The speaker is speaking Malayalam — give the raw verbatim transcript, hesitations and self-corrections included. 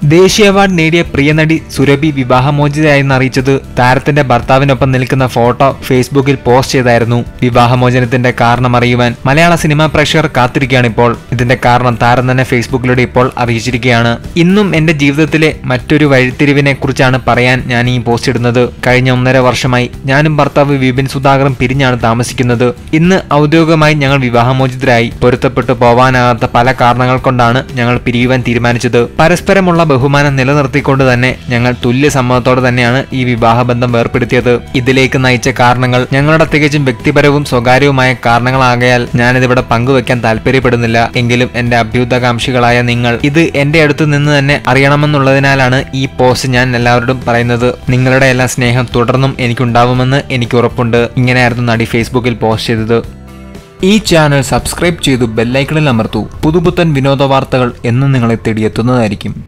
ദേശീയ അവാർഡ് നേടിയ പ്രിയ നടി സുരഭി വിവാഹമോചിതയായെന്ന് അറിയിച്ചത് താരത്തിന്റെ ഭർത്താവിനൊപ്പം നിൽക്കുന്ന ഫോട്ടോ ഫേസ്ബുക്കിൽ പോസ്റ്റ് ചെയ്തായിരുന്നു. വിവാഹമോചനത്തിന്റെ കാരണം അറിയുവാൻ മലയാള സിനിമാ പ്രേക്ഷകർ കാത്തിരിക്കുകയാണിപ്പോൾ. ഇതിന്റെ കാരണം താരം തന്നെ ഫേസ്ബുക്കിലൂടെ ഇപ്പോൾ അറിയിച്ചിരിക്കുകയാണ്. ഇന്നും എന്റെ ജീവിതത്തിലെ മറ്റൊരു വഴിത്തിരിവിനെ കുറിച്ചാണ് പറയാൻ ഞാൻ ഈ പോസ്റ്റ് ഇടുന്നത്. കഴിഞ്ഞ ഒന്നര വർഷമായി ഞാനും ഭർത്താവ് വിപിൻ സുധാകറും പിരിഞ്ഞാണ് താമസിക്കുന്നത്. ഇന്ന് ഔദ്യോഗികമായി ഞങ്ങൾ വിവാഹമോചിതരായി. പൊരുത്തപ്പെട്ടു പോവാനാകാത്ത പല കാരണങ്ങൾ കൊണ്ടാണ് ഞങ്ങൾ പിരിയുവാൻ തീരുമാനിച്ചത്. പരസ്പരമുള്ള ബഹുമാനം നിലനിർത്തിക്കൊണ്ട് തന്നെ ഞങ്ങൾ തുല്യ സമ്മതത്തോടെ തന്നെയാണ് ഈ വിവാഹബന്ധം വേർപ്പെടുത്തിയത്. ഇതിലേക്ക് നയിച്ച കാരണങ്ങൾ ഞങ്ങളുടെ തികച്ചും വ്യക്തിപരവും സ്വകാര്യവുമായ കാരണങ്ങളാകയാൽ ഞാനിതിവിടെ പങ്കുവെക്കാൻ താല്പര്യപ്പെടുന്നില്ല. എങ്കിലും എന്റെ അഭ്യുതകാംക്ഷികളായ നിങ്ങൾ ഇത് എന്റെ അടുത്ത് നിന്ന് തന്നെ അറിയണമെന്നുള്ളതിനാലാണ് ഈ പോസ്റ്റ് ഞാൻ എല്ലാവരോടും പറയുന്നത്. നിങ്ങളുടെ എല്ലാ സ്നേഹം തുടർന്നും എനിക്കുണ്ടാവുമെന്ന് എനിക്ക് ഉറപ്പുണ്ട്. ഇങ്ങനെയായിരുന്നു നടി ഫേസ്ബുക്കിൽ പോസ്റ്റ് ചെയ്തത്. ഈ ചാനൽ സബ്സ്ക്രൈബ് ചെയ്തു ബെല്ലൈക്കണിൽ അമർത്തൂ. പുതുപുത്തൻ വിനോദ വാർത്തകൾ എന്നും നിങ്ങളെ തേടിയെത്തുന്നതായിരിക്കും.